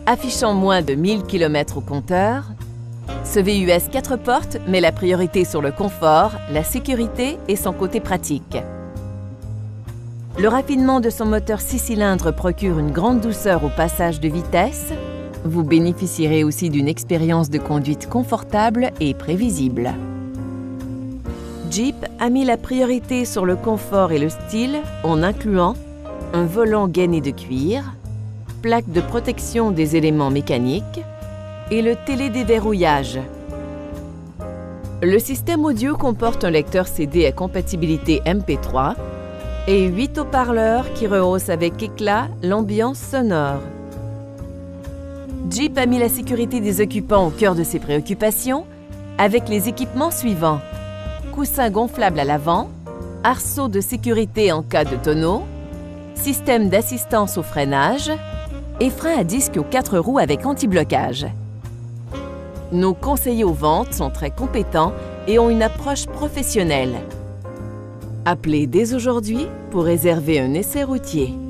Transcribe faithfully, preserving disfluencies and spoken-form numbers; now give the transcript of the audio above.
Affichant moins de mille kilomètres au compteur, ce V U S quatre portes met la priorité sur le confort, la sécurité et son côté pratique. Le raffinement de son moteur six cylindres procure une grande douceur au passage de vitesse. Vous bénéficierez aussi d'une expérience de conduite confortable et prévisible. Jeep a mis la priorité sur le confort et le style en incluant un volant gainé de cuir, plaque de protection des éléments mécaniques et le télédéverrouillage. Le système audio comporte un lecteur C D à compatibilité M P trois et huit haut-parleurs qui rehaussent avec éclat l'ambiance sonore. Jeep a mis la sécurité des occupants au cœur de ses préoccupations avec les équipements suivants: coussins gonflables à l'avant, arceaux de sécurité en cas de tonneau, système d'assistance au freinage et frein à disque aux quatre roues avec anti-blocage. Nos conseillers aux ventes sont très compétents et ont une approche professionnelle. Appelez dès aujourd'hui pour réserver un essai routier.